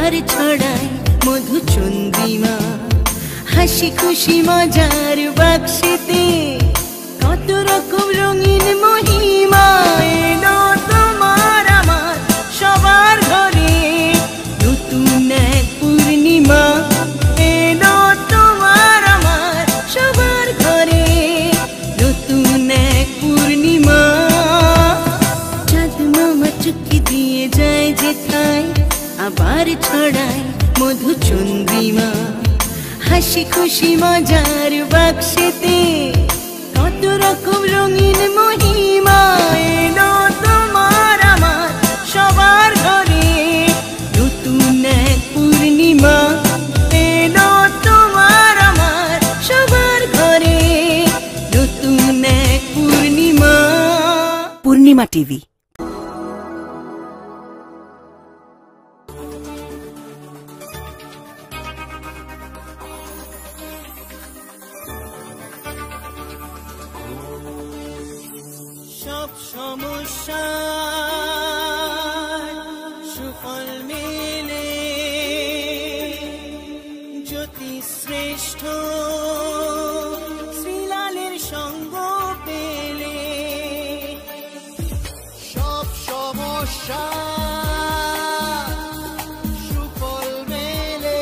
আবার ছড়ায় মধুচন্দ্রিমা হাসি খুশি মজার বাক্সেতে কত রকম রঙিন মহিমা এলো তোমার আমার সবার ঘরে নতুন এক পূর্ণিমা এলো তোমার আমার সবার ঘরে নতুন এক পূর্ণিমা চাঁদ মামা চুক্তি দিয়ে যায় যেথায় আবার ছড়ায় মধুচন্দ্রিমা হাসি খুশি মজার বাক্সেতে কত রকম রঙিন মহিমা এলো তোমার আমার সবার ঘরে নতুন এক পূর্ণিমা এলো তোমার আমার সবার ঘরে নতুন এক পূর্ণিমা। পূর্ণিমা টিভি। সব সমস্যা সুফল মেলে জ্যোতি শ্রেষ্ঠ শ্রীলালের সঙ্গ পেলে সব সমস্যা সুফল মেলে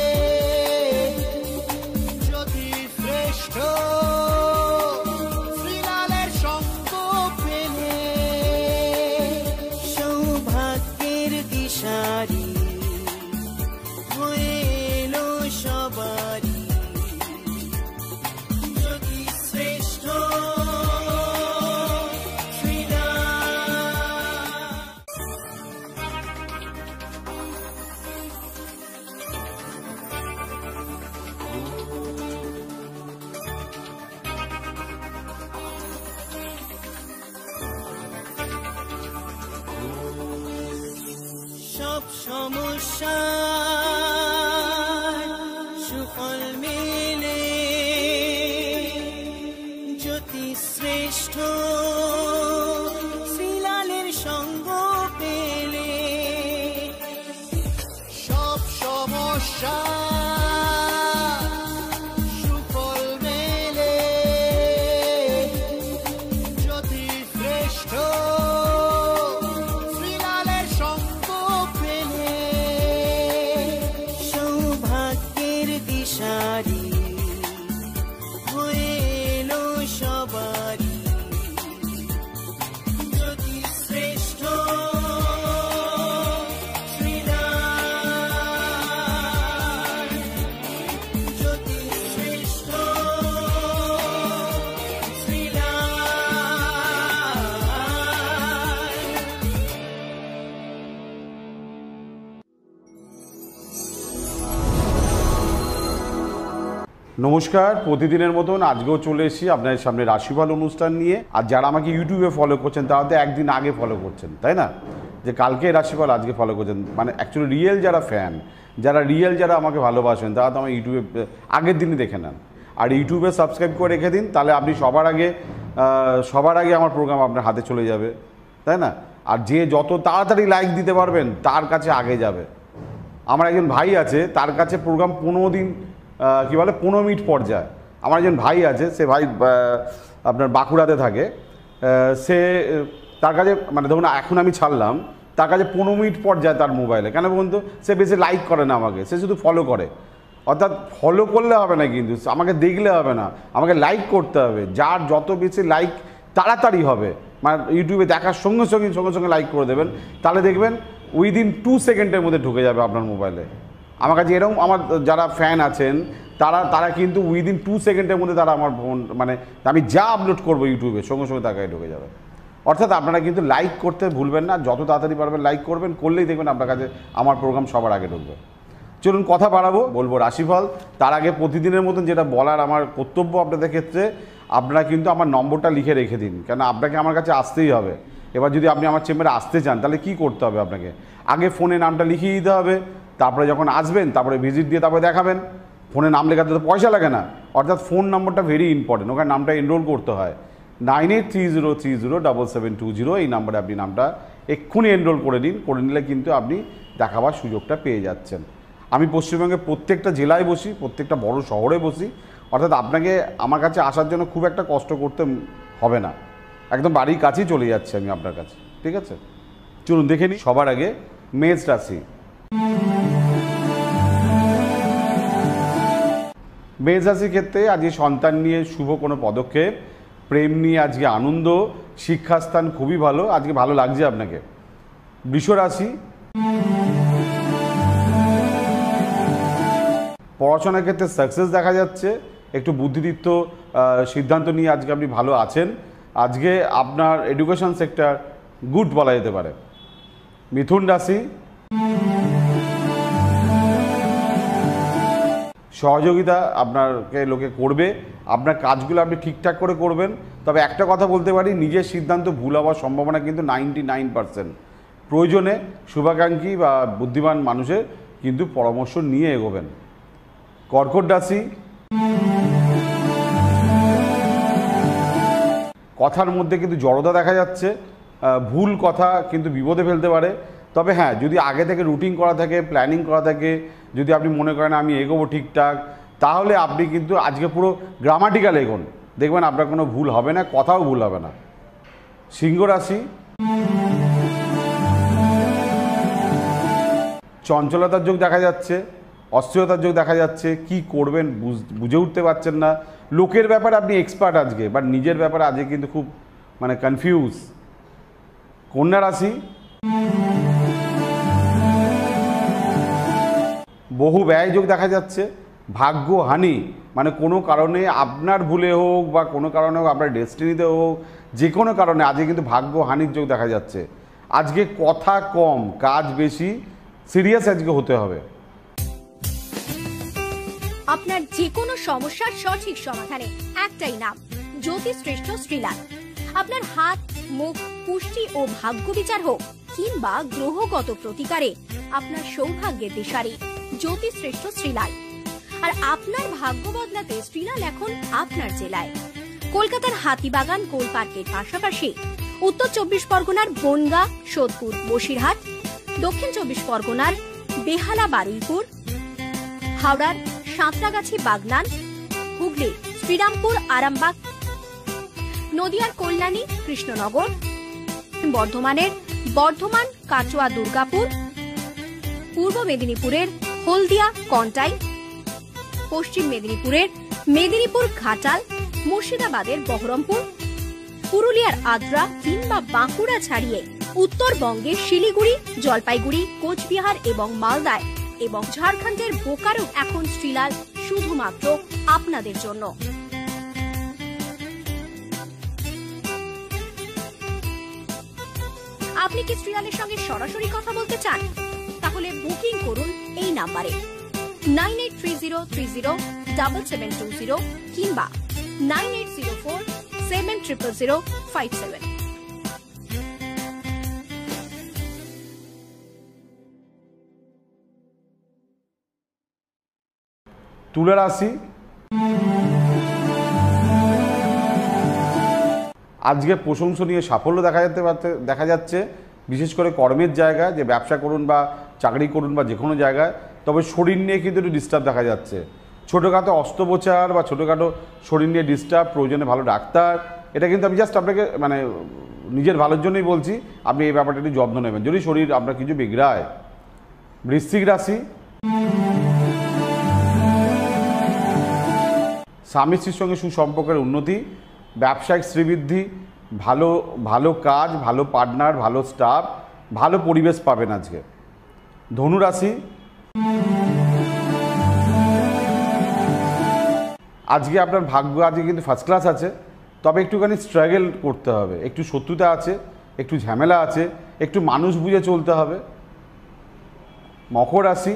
জ্যোতি শ্রেষ্ঠ দিশারি হয়ে এলো সবারি জ্যোতি শ্রেষ্ঠ সব সমস্যা সুফল মেলে জ্যোতি শ্রেষ্ঠ শ্রীলালের সঙ্গ পেলে সব সমস্যা সুফল মেলে জ্যোতি শ্রেষ্ঠ দিশারি হয়ে এলো সবারি জ্যোতি শ্রেষ্ঠ শ্রীলাল জ্যোতি শ্রেষ্ঠ শ্রীলাল। নমস্কার, প্রতিদিনের মতন আজকেও চলে এসেছি আপনাদের সামনে রাশিফল অনুষ্ঠান নিয়ে। আর যারা আমাকে ইউটিউবে ফলো করছেন তারা তো একদিন আগে ফলো করছেন, তাই না? যে কালকে রাশিফল আজকে ফলো করছেন, মানে অ্যাকচুয়ালি রিয়েল যারা ফ্যান, যারা আমাকে ভালোবাসেন তারা তো আমার ইউটিউবে আগের দিনই দেখে নেন। আর ইউটিউবে সাবস্ক্রাইব করে রেখে দিন, তাহলে আপনি সবার আগে আমার প্রোগ্রাম আপনার হাতে চলে যাবে, তাই না? আর যে যত তাড়াতাড়ি লাইক দিতে পারবেন তার কাছে আগে যাবে। আমার একজন ভাই আছে, তার কাছে প্রোগ্রাম 15 মিনিট পর যায়। আমার একজন ভাই আছে, সে ভাই আপনার বাঁকুড়াতে থাকে, তার কাছে মানে ধরুন এখন আমি ছাড়লাম, তার কাছে 15 মিনিট পর যায় তার মোবাইলে। কেন বলুন তো? সে বেশি লাইক করে না আমাকে, সে শুধু ফলো করে। অর্থাৎ ফলো করলে হবে না, কিন্তু আমাকে দেখলে হবে না, আমাকে লাইক করতে হবে। যার যত বেশি লাইক তাড়াতাড়ি হবে, মানে ইউটিউবে দেখার সঙ্গে সঙ্গে লাইক করে দেবেন, তাহলে দেখবেন উইদিন 2 সেকেন্ডের মধ্যে ঢুকে যাবে আপনার মোবাইলে। আমার কাছে এরকম আমার যারা ফ্যান আছেন তারা কিন্তু উইদিন 2 সেকেন্ডের মধ্যে তারা আমার ফোন, মানে আমি যা আপলোড করবো ইউটিউবে সঙ্গে তার কাছে ঢুকে যাবে। অর্থাৎ আপনারা কিন্তু লাইক করতে ভুলবেন না, যত তাড়াতাড়ি পারবেন লাইক করবেন, করলেই দেখবেন আপনার কাছে আমার প্রোগ্রাম সবার আগে ঢুকবে। চলুন কথা বাড়াবো, বলবো রাশিফল। তার আগে প্রতিদিনের মতন যেটা বলার আমার কর্তব্য আপনাদের ক্ষেত্রে, আপনারা কিন্তু আমার নম্বরটা লিখে রেখে দিন, কেন আপনাকে আমার কাছে আসতেই হবে। এবার যদি আপনি আমার চেম্বারে আসতে চান তাহলে কি করতে হবে? আপনাকে আগে ফোনে নামটা লিখিয়ে দিতে হবে, তারপরে যখন আসবেন তারপরে ভিজিট দিয়ে তারপরে দেখাবেন। ফোনে নাম লেখাতে তো পয়সা লাগে না, অর্থাৎ ফোন নম্বরটা ভেরি ইম্পর্টেন্ট, ওখানে নামটা এনরোল করতে হয়। 9830307720 এই নাম্বারে আপনি নামটা এক্ষুনি এনরোল করে নিন। করে নিলে কিন্তু আপনি দেখাবার সুযোগটা পেয়ে যাচ্ছেন। আমি পশ্চিমবঙ্গের প্রত্যেকটা জেলায় বসি, প্রত্যেকটা বড় শহরে বসি, অর্থাৎ আপনাকে আমার কাছে আসার জন্য খুব একটা কষ্ট করতে হবে না, একদম বাড়ির কাছেই চলে যাচ্ছে আমি আপনার কাছে। ঠিক আছে, চলুন দেখে নিই। সবার আগে মেষ রাশি। মেষ রাশির ক্ষেত্রে আজকে সন্তান নিয়ে শুভ কোনো পদক্ষেপ, প্রেম নিয়ে আজকে আনন্দ, শিক্ষাস্থান খুবই ভালো, আজকে ভালো লাগছে আপনাকে। বৃষ রাশি। পড়াশোনার ক্ষেত্রে সাকসেস দেখা যাচ্ছে, একটু বুদ্ধিদীপ্ত সিদ্ধান্ত নিয়ে আজকে আপনি ভালো আছেন। আজকে আপনার এডুকেশন সেক্টর গুড বলা যেতে পারে। মিথুন রাশি। সহযোগিতা আপনাকে লোকে করবে, আপনার কাজগুলো আপনি ঠিকঠাক করে করবেন। তবে একটা কথা বলতে পারি, নিজের সিদ্ধান্ত ভুল হওয়ার সম্ভাবনা কিন্তু 99%। প্রয়োজনে শুভাকাঙ্ক্ষী বা বুদ্ধিমান মানুষের কিন্তু পরামর্শ নিয়ে এগোবেন। কর্কট রাশি। কথার মধ্যে কিন্তু জড়তা দেখা যাচ্ছে, ভুল কথা কিন্তু বিপদে ফেলতে পারে। তবে হ্যাঁ, যদি আগে থেকে রুটিন করা থাকে, প্ল্যানিং করা থাকে, যদি আপনি মনে করেন আমি এগোবো ঠিকঠাক, তাহলে আপনি কিন্তু আজকে পুরো গ্রামাটিক্যাল এগোন, দেখবেন আপনার কোনো ভুল হবে না, কথাও ভুল হবে না। সিংহ রাশি। চঞ্চলতার যোগ দেখা যাচ্ছে, অস্থিরতার যোগ দেখা যাচ্ছে, কি করবেন বুঝে উঠতে পারছেন না। লোকের ব্যাপারে আপনি এক্সপার্ট আজকে, বাট নিজের ব্যাপারে আজকে কিন্তু খুব কনফিউজ। কন্যা রাশি। বহু ব্যয় যোগ দেখা যাচ্ছে, ভাগ্যহানি, কোনো কারণে আপনার ভুলে হোক বা কোনো কারণে হোক, আপনার ডেস্টিনিতে হোক, যে কোনো কারণে আজকে কিন্তু ভাগ্যহানির যোগ দেখা যাচ্ছে। আজকে কথা কম, কাজ বেশি, সিরিয়াস আজকে হতে হবে। আপনার যে কোনো সমস্যার সঠিক সমাধানে একটাই নাম, জ্যোতিষশ্রেষ্ঠ শ্রীলাল। আপনার হাত, মুখ, পুষ্টি ও ভাগ্য বিচার হোক কিংবা গ্রহগত প্রতিকারে আপনার সৌভাগ্যের দিশারি জ্যোতিষশ্রেষ্ঠ শ্রীলাল। আর আপনার ভাগ্য বদলাতে শ্রীলাল এখন আপনার জেলায়। কলকাতার হাতিবাগান কোল পার্কের পাশাপাশি উত্তর 24 পরগনার বনগাঁ, সোদপুর, বসিরহাট, দক্ষিণ 24 পরগনার বেহালা, বারুইপুর, হাওড়ার সাঁতরাগাছি, বাগনান, হুগলির শ্রীরামপুর, আরামবাগ, নদিয়ার কল্যাণী, কৃষ্ণনগর, বর্ধমানের বর্ধমান, কাটোয়া, দুর্গাপুর, পূর্ব মেদিনীপুরের হলদিয়া, কন্টাই, পশ্চিম মেদিনীপুরের মেদিনীপুর, ঘাটাল, মুর্শিদাবাদের বহরমপুর, পুরুলিয়ার আদ্রা কিংবা বাঁকুড়া ছাড়িয়ে উত্তরবঙ্গের শিলিগুড়ি, জলপাইগুড়ি, কোচবিহার এবং মালদায় এবং ঝাড়খণ্ডের বোকারো এখন শ্রীলাল শুধুমাত্র আপনাদের জন্য। আপনি কি শ্রীলালের সঙ্গে সরাসরি কথা বলতে চান? তাহলে বুকিং করুন এই নাম্বারে 9830307720 কিংবা 9804700057। তুলা রাশি। আজকে প্রশংসনীয় সাফল্য দেখা যাচ্ছে, বিশেষ করে কর্মের জায়গায়, যে ব্যবসা করুন বা চাকরি করুন বা যে কোনো জায়গায়। তবে শরীর নিয়ে কিন্তু একটু ডিস্টার্ব দেখা যাচ্ছে, ছোটোখাটো অস্ত্রোপচার বা ছোটোখাটো শরীর নিয়ে ডিস্টার্ব, প্রয়োজনে ভালো ডাক্তার। এটা কিন্তু আমি জাস্ট আপনাকে নিজের ভালোর জন্যই বলছি, আপনি এই ব্যাপারটা একটু যত্ন নেবেন যদি শরীর আপনার কিছু বিগড়ায়। বৃশ্চিক রাশি। স্বামী স্ত্রীর সঙ্গে সুসম্পর্কের উন্নতি, ব্যবসায়িক শ্রীবৃদ্ধি, ভালো ভালো কাজ, ভালো পার্টনার, ভালো স্টাফ, ভালো পরিবেশ পাবেন আজকে। ধনু রাশি। আজকে আপনার ভাগ্য আজকে কিন্তু ফার্স্ট ক্লাস আছে, তবে একটুখানি স্ট্রাগল করতে হবে, একটু শত্রুতা আছে, একটু ঝামেলা আছে, একটু মানুষ বুঝে চলতে হবে। মকর রাশি।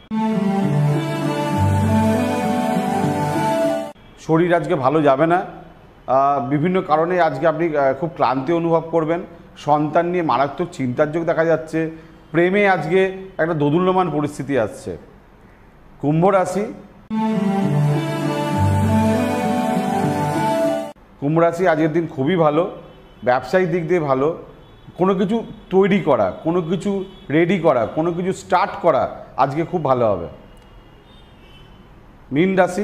শরীর আজকে ভালো যাবে না, বিভিন্ন কারণে আজকে আপনি খুব ক্লান্তি অনুভব করবেন। সন্তান নিয়ে মারাত্মক চিন্তার যোগ দেখা যাচ্ছে। প্রেমে আজকে একটা দোদুল্যমান পরিস্থিতি আসছে। কুম্ভ রাশি। কুম্ভ রাশি আজকের দিন খুবই ভালো, ব্যবসায়িক দিক দিয়ে ভালো, কোনো কিছু তৈরি করা, কোনো কিছু রেডি করা, কোনো কিছু স্টার্ট করা আজকে খুব ভালো হবে। মীন রাশি,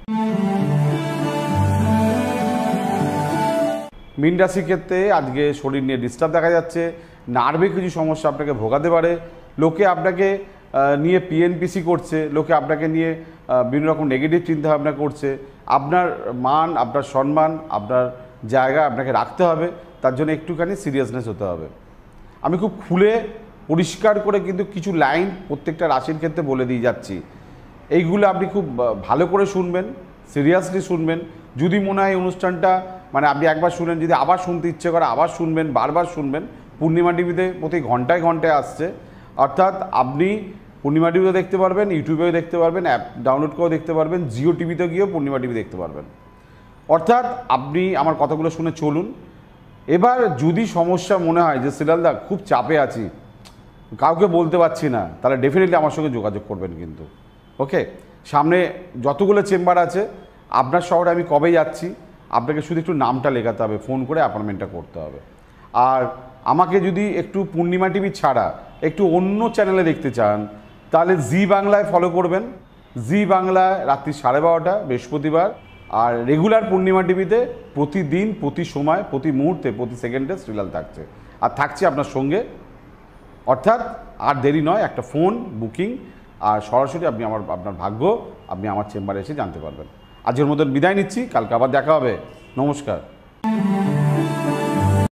মীন রাশির ক্ষেত্রে আজকে শরীর নিয়ে ডিস্টার্ব দেখা যাচ্ছে, নার্ভে কিছু সমস্যা আপনাকে ভোগাতে পারে, লোকে আপনাকে নিয়ে পিএনপিসি করছে, লোকে আপনাকে নিয়ে বিভিন্ন রকম নেগেটিভ চিন্তাভাবনা করছে। আপনার মান, আপনার সম্মান, আপনার জায়গা আপনাকে রাখতে হবে, তার জন্য একটুখানি সিরিয়াসনেস হতে হবে। আমি খুব খুলে পরিষ্কার করে কিন্তু কিছু লাইন প্রত্যেকটা রাশির ক্ষেত্রে বলে দিয়ে যাচ্ছি, এইগুলো আপনি খুব ভালো করে শুনবেন, সিরিয়াসলি শুনবেন। যদি মনে হয় অনুষ্ঠানটা মানে আপনি একবার শুনলেন, যদি আবার শুনতে ইচ্ছে করে আবার শুনবেন, বারবার শুনবেন। পূর্ণিমা টিভিতে প্রতি ঘন্টায় ঘন্টায় আসছে, অর্থাৎ আপনি পূর্ণিমা টিভিতেও দেখতে পারবেন, ইউটিউবেও দেখতে পারবেন, অ্যাপ ডাউনলোড করেও দেখতে পারবেন, জিও টিভিতে গিয়েও পূর্ণিমা টিভি দেখতে পারবেন। অর্থাৎ আপনি আমার কথাগুলো শুনে চলুন। এবার যদি সমস্যা মনে হয় যে সিলালদা খুব চাপে আছি, কাউকে বলতে পারছি না, তাহলে ডেফিনেটলি আমার সঙ্গে যোগাযোগ করবেন কিন্তু। ওকে, সামনে যতগুলো চেম্বার আছে, আপনার শহরে আমি কবে যাচ্ছি আপনাকে শুধু একটু নামটা লেখাতে হবে, ফোন করে অ্যাপয়েন্টমেন্টটা করতে হবে। আর আমাকে যদি একটু পূর্ণিমা টিভি ছাড়া একটু অন্য চ্যানেলে দেখতে চান, তাহলে জি বাংলায় ফলো করবেন। জি বাংলায় রাত্রি 12:30 বৃহস্পতিবার, আর রেগুলার পূর্ণিমা টিভিতে প্রতিদিন, প্রতি সময়, প্রতি মুহূর্তে, প্রতি সেকেন্ডে সিরিয়াল থাকছে, আর থাকছে আপনার সঙ্গে। অর্থাৎ আর দেরি নয়, একটা ফোন বুকিং, আর সরাসরি আপনি আপনার ভাগ্য আপনি আমার চেম্বারে এসে জানতে পারবেন। আজকের মতন বিদায় নিচ্ছি, কালকে আবার দেখা হবে। নমস্কার।